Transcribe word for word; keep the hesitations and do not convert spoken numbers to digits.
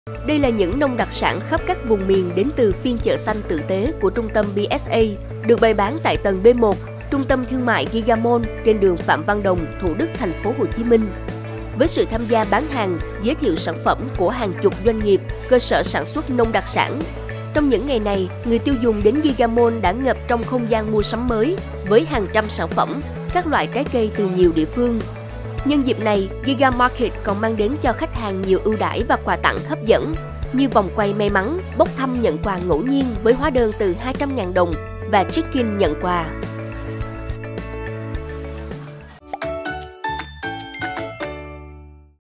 Đây là những nông đặc sản khắp các vùng miền đến từ phiên chợ xanh tử tế của trung tâm bê ét a, được bày bán tại tầng B một, trung tâm thương mại Gigamall trên đường Phạm Văn Đồng, Thủ Đức, thành phố Hồ Chí Minh. Với sự tham gia bán hàng, giới thiệu sản phẩm của hàng chục doanh nghiệp, cơ sở sản xuất nông đặc sản. Trong những ngày này, người tiêu dùng đến Gigamall đã ngập trong không gian mua sắm mới với hàng trăm sản phẩm, các loại trái cây từ nhiều địa phương. Nhân dịp này, Giga Market còn mang đến cho khách hàng nhiều ưu đãi và quà tặng hấp dẫn như vòng quay may mắn, bốc thăm nhận quà ngẫu nhiên với hóa đơn từ hai trăm nghìn đồng và check-in nhận quà.